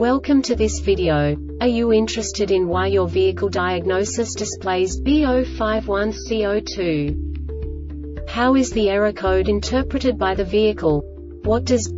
Welcome to this video. Are you interested in why your vehicle diagnosis displays B051C02? How is the error code interpreted by the vehicle? What does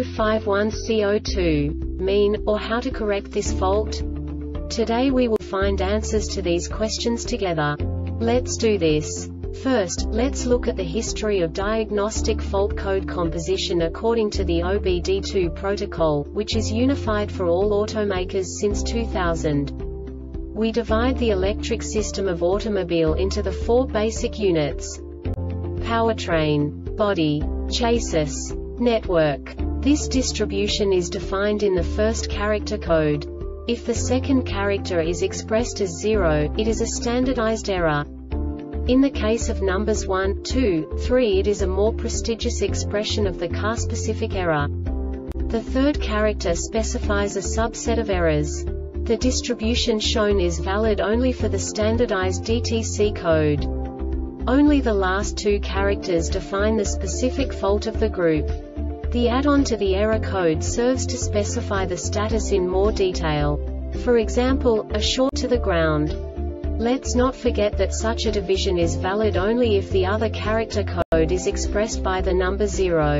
B051C02 mean, or how to correct this fault? Today we will find answers to these questions together. Let's do this. First, let's look at the history of diagnostic fault code composition according to the OBD2 protocol, which is unified for all automakers since 2000. We divide the electric system of automobile into the four basic units: powertrain, body, chassis, network. This distribution is defined in the first character code. If the second character is expressed as 0, it is a standardized error. In the case of numbers 1, 2, 3, it is a more prestigious expression of the car-specific error. The third character specifies a subset of errors. The distribution shown is valid only for the standardized DTC code. Only the last two characters define the specific fault of the group. The add-on to the error code serves to specify the status in more detail. For example, a short to the ground. Let's not forget that such a division is valid only if the other character code is expressed by the number 0.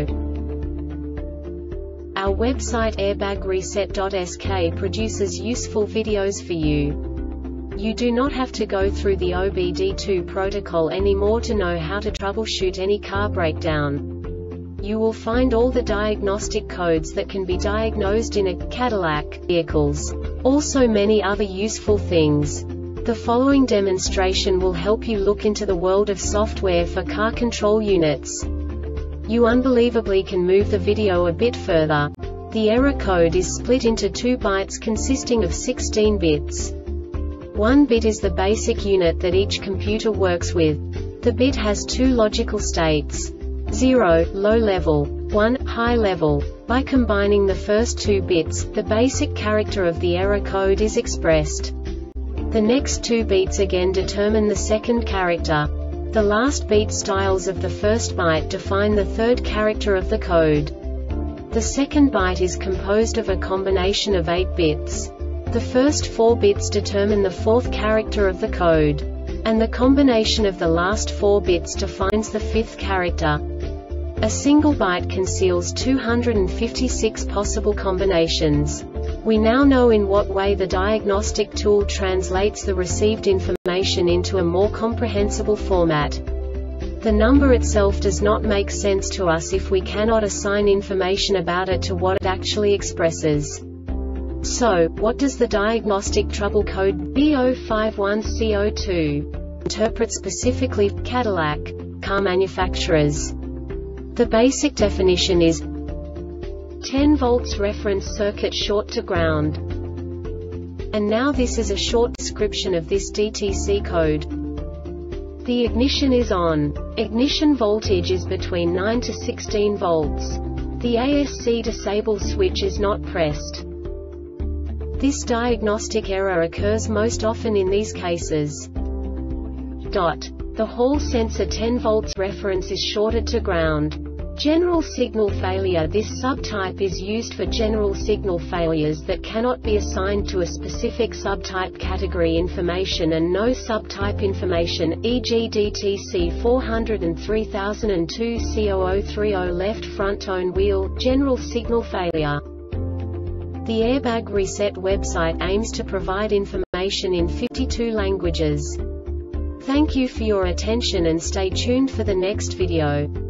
Our website airbagreset.sk produces useful videos for you. You do not have to go through the OBD2 protocol anymore to know how to troubleshoot any car breakdown. You will find all the diagnostic codes that can be diagnosed in a Cadillac vehicles. Also many other useful things. The following demonstration will help you look into the world of software for car control units. You unbelievably can move the video a bit further. The error code is split into 2 bytes consisting of 16 bits. 1 bit is the basic unit that each computer works with. The bit has 2 logical states: 0, low level, 1, high level. By combining the first 2 bits, the basic character of the error code is expressed. The next 2 beats again determine the second character. The last beat styles of the first byte define the third character of the code. The second byte is composed of a combination of 8 bits. The first 4 bits determine the fourth character of the code. And the combination of the last 4 bits defines the fifth character. A single byte conceals 256 possible combinations. We now know in what way the diagnostic tool translates the received information into a more comprehensible format. The number itself does not make sense to us if we cannot assign information about it to what it actually expresses. So, what does the diagnostic trouble code B051C02 interpret specifically for Cadillac car manufacturers? The basic definition is 10 volts reference circuit short to ground. And now this is a short description of this DTC code. The ignition is on. Ignition voltage is between 9 to 16 volts. The ASC disable switch is not pressed. This diagnostic error occurs most often in these cases. The hall sensor 10 volts reference is shorted to ground. General signal failure. This subtype is used for general signal failures that cannot be assigned to a specific subtype category information and no subtype information, e.g. DTC 403002 C0030 left front tone wheel, general signal failure. The Airbag Reset website aims to provide information in 52 languages. Thank you for your attention and stay tuned for the next video.